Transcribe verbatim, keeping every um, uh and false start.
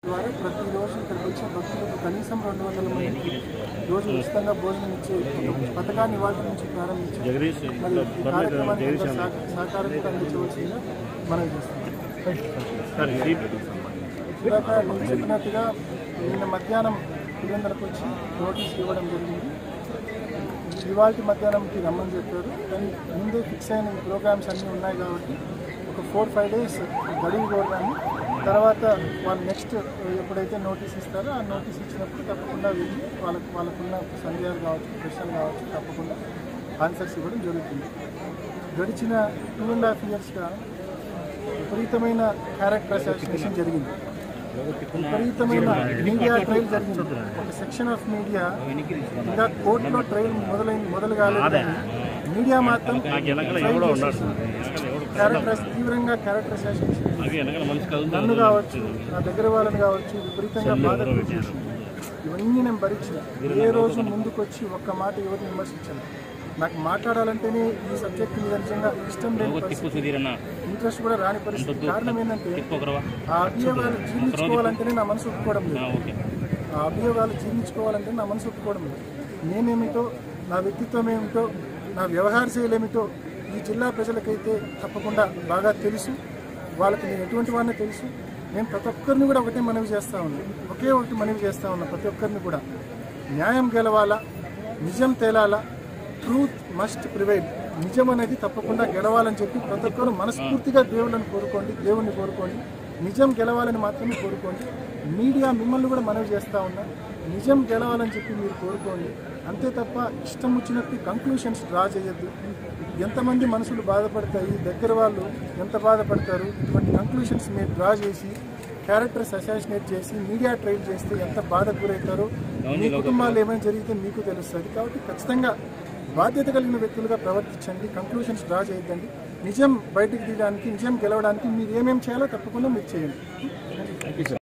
ద్వారా ప్రతిరోజు ఇక్కడికి వచ్చిన భక్తులకు కనీసం రెండు వందల మందికి రోజు ఉచితంగా భోజనం ఇచ్చే పథకాన్ని ఇవాళ నుంచి ప్రారంభించి మరి ఈ కార్యక్రమాన్ని సహకారంగా అందించవలసిందిగా మనం చేస్తున్నాం. ఇందాక నేను చెప్పినట్టుగా నిన్న మధ్యాహ్నం పులివెందులకు వచ్చి నోటీస్ ఇవ్వడం జరిగింది. ఇవాళ మధ్యాహ్నంకి రమ్మని చెప్పారు. కానీ ముందే ఫిక్స్ అయిన ప్రోగ్రామ్స్ అన్నీ ఉన్నాయి కాబట్టి ఒక ఫోర్ ఫైవ్ డేస్ గడువు కోరగానే తర్వాత వాళ్ళు నెక్స్ట్ ఎప్పుడైతే నోటీస్ ఇస్తారో ఆ నోటీస్ ఇచ్చినప్పుడు తప్పకుండా వెళ్ళి వాళ్ళకు వాళ్ళకున్న సందేహాలు కావచ్చు, ప్రశ్నలు కావచ్చు, తప్పకుండా ఆన్సర్స్ ఇవ్వడం జరుగుతుంది. గడిచిన టూ అండ్ హాఫ్ ఇయర్స్గా విపరీతమైన క్యారెక్టర్ అసాసినేషన్ జరిగింది. విపరీతమైన మీడియా ట్రయల్ జరిగింది. ఒక సెక్షన్ ఆఫ్ మీడియా ఇంకా కోర్టులో ట్రయల్ మొదలైన మొదలు కాలేదు. మీడియా మాత్రం క్యారెక్టర్ తీవ్రంగా క్యారెక్టర్ అసాసినేషన్ నన్ను కావచ్చు, నా దగ్గర వాళ్ళని కావచ్చు విపరీతంగా బాధ చేసింది. ఇవన్నీ నేను భరించిన ఏ రోజు ముందుకు వచ్చి ఒక్క మాట ఎవరిని విమర్శించాను. నాకు మాట్లాడాలంటేనే ఈ సబ్జెక్ట్ మీద నిజంగా ఇష్టం లేని పరిస్థితి, ఇంట్రెస్ట్ కూడా రాని పరిస్థితి. కారణం ఏంటంటే ఆ అభియోగాలు జీర్ణించుకోవాలంటేనే నా మనసు ఒప్పుకోవడం లేదు. ఆ అభియోగాలు జీర్ణించుకోవాలంటే నా మనసు ఒప్పుకోవడం లేదు. నేనేమిటో, నా వ్యక్తిత్వం ఏమిటో, నా వ్యవహార శైలేమిటో ఈ జిల్లా ప్రజలకైతే తప్పకుండా బాగా తెలుసు. వాళ్ళకి నేను ఎటువంటి వాడిని తెలుసు. నేను ప్రతి ఒక్కరిని కూడా ఒకటే మనవి చేస్తూ ఉన్నాను, ఒకే ఒకటి మనవి చేస్తూ ఉన్నా. ప్రతి ఒక్కరిని కూడా న్యాయం గెలవాలా, నిజం తేలాలా, ట్రూత్ మస్ట్ ప్రివైల్. నిజం అనేది తప్పకుండా గెలవాలని చెప్పి ప్రతి ఒక్కరు మనస్ఫూర్తిగా దేవుళ్ళని కోరుకోండి, దేవుణ్ణి కోరుకోండి. నిజం గెలవాలని మాత్రమే కోరుకోండి. మీడియా మిమ్మల్ని కూడా మనవి చేస్తూ ఉన్నా, నిజం గెలవాలని చెప్పి మీరు కోరుకోండి. అంతే తప్ప ఇష్టం వచ్చినట్టు కంక్లూషన్స్ డ్రా చేయొద్దు. ఎంతమంది మనసులు బాధపడతాయి, దగ్గర వాళ్ళు ఎంత బాధపడతారు. ఇటువంటి కంక్లూషన్స్ మీరు డ్రా చేసి క్యారెక్టర్స్ అసాసినేట్ చేసి మీడియా ట్రైల్ చేస్తే ఎంత బాధకు గురవుతారో మీ కుటుంబాలు ఏమైనా జరిగితే మీకు తెలుస్తుంది. కాబట్టి ఖచ్చితంగా బాధ్యత కలిగిన వ్యక్తులుగా ప్రవర్తించండి. కంక్లూషన్స్ డ్రా చేయొద్దండి. నిజం బయటకు తీయడానికి, నిజం గెలవడానికి మీరు ఏమేమి చేయాలో తప్పకుండా మీరు చేయండి.